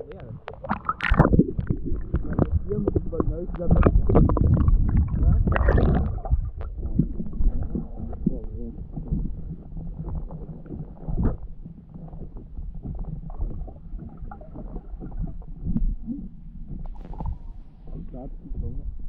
weer. Hier moet ik wel neus hebben. Ja? Staat het